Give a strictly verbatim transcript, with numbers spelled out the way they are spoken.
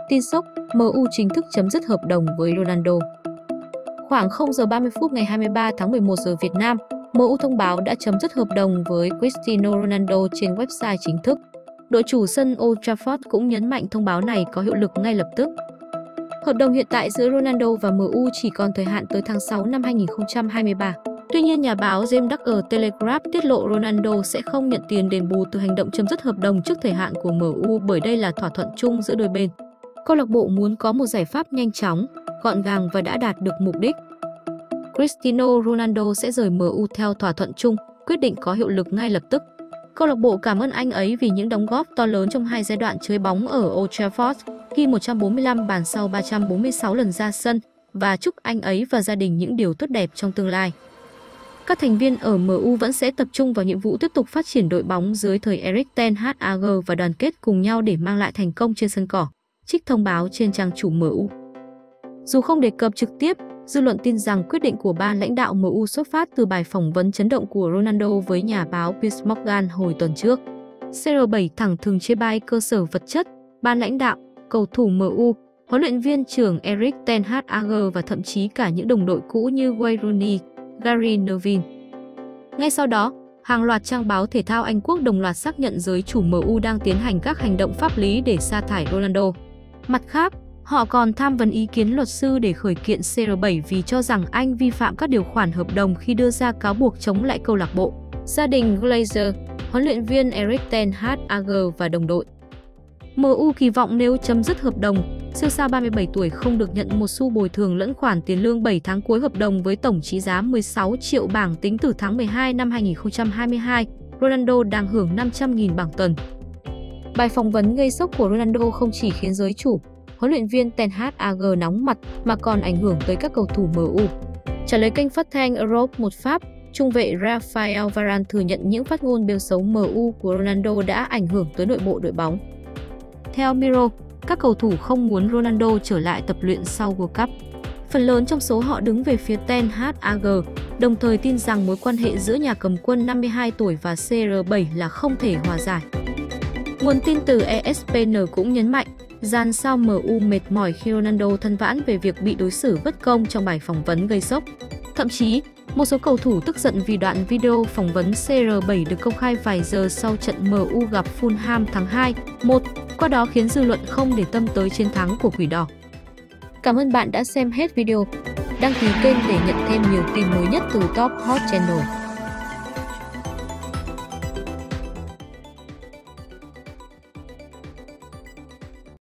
Tin sốc, em u chính thức chấm dứt hợp đồng với Ronaldo. Khoảng không giờ ba mươi phút ngày hai mươi ba tháng mười một giờ Việt Nam, em u thông báo đã chấm dứt hợp đồng với Cristiano Ronaldo trên website chính thức. Đội chủ sân Old Trafford cũng nhấn mạnh thông báo này có hiệu lực ngay lập tức. Hợp đồng hiện tại giữa Ronaldo và em u chỉ còn thời hạn tới tháng sáu năm hai nghìn không trăm hai mươi ba. Tuy nhiên, nhà báo James Duck ở Telegraph tiết lộ Ronaldo sẽ không nhận tiền đền bù từ hành động chấm dứt hợp đồng trước thời hạn của em u bởi đây là thỏa thuận chung giữa đôi bên. Câu lạc bộ muốn có một giải pháp nhanh chóng, gọn gàng và đã đạt được mục đích. Cristiano Ronaldo sẽ rời em u theo thỏa thuận chung, quyết định có hiệu lực ngay lập tức. Câu lạc bộ cảm ơn anh ấy vì những đóng góp to lớn trong hai giai đoạn chơi bóng ở Old Trafford, ghi một trăm bốn mươi lăm bàn sau ba trăm bốn mươi sáu lần ra sân và chúc anh ấy và gia đình những điều tốt đẹp trong tương lai. Các thành viên ở em u vẫn sẽ tập trung vào nhiệm vụ tiếp tục phát triển đội bóng dưới thời Erik ten Hag và đoàn kết cùng nhau để mang lại thành công trên sân cỏ, trích thông báo trên trang chủ em u. Dù không đề cập trực tiếp, dư luận tin rằng quyết định của ban lãnh đạo em u xuất phát từ bài phỏng vấn chấn động của Ronaldo với nhà báo Piers Morgan hồi tuần trước. xê rờ bảy thẳng thừng chê bai cơ sở vật chất, ban lãnh đạo, cầu thủ em u, huấn luyện viên trưởng Erik ten Hag và thậm chí cả những đồng đội cũ như Wayne Rooney, Gary Neville. Ngay sau đó, hàng loạt trang báo thể thao Anh Quốc đồng loạt xác nhận giới chủ em u đang tiến hành các hành động pháp lý để sa thải Ronaldo. Mặt khác, họ còn tham vấn ý kiến luật sư để khởi kiện xê rờ bảy vì cho rằng anh vi phạm các điều khoản hợp đồng khi đưa ra cáo buộc chống lại câu lạc bộ, gia đình Glazer, huấn luyện viên Erik ten Hag và đồng đội. em u kỳ vọng nếu chấm dứt hợp đồng, siêu sao ba mươi bảy tuổi không được nhận một xu bồi thường lẫn khoản tiền lương bảy tháng cuối hợp đồng với tổng trị giá mười sáu triệu bảng tính từ tháng mười hai năm hai nghìn không trăm hai mươi hai. Ronaldo đang hưởng năm trăm nghìn bảng tuần. Bài phỏng vấn gây sốc của Ronaldo không chỉ khiến giới chủ, huấn luyện viên ten Hag nóng mặt mà còn ảnh hưởng tới các cầu thủ em u. Trả lời kênh phát thanh Europe một Pháp, trung vệ Raphael Varane thừa nhận những phát ngôn bêu xấu em u của Ronaldo đã ảnh hưởng tới nội bộ đội bóng. Theo Mirror, các cầu thủ không muốn Ronaldo trở lại tập luyện sau World Cup. Phần lớn trong số họ đứng về phía ten Hag, đồng thời tin rằng mối quan hệ giữa nhà cầm quân năm mươi hai tuổi và xê rờ bảy là không thể hòa giải. Nguồn tin từ e ét pê en cũng nhấn mạnh, dàn sao em u mệt mỏi khi Ronaldo than vãn về việc bị đối xử bất công trong bài phỏng vấn gây sốc. Thậm chí, một số cầu thủ tức giận vì đoạn video phỏng vấn xê rờ bảy được công khai vài giờ sau trận em u gặp Fulham tháng hai, một, qua đó khiến dư luận không để tâm tới chiến thắng của Quỷ Đỏ. Cảm ơn bạn đã xem hết video. Đăng ký kênh để nhận thêm nhiều tin mới nhất từ Top Hot Channel.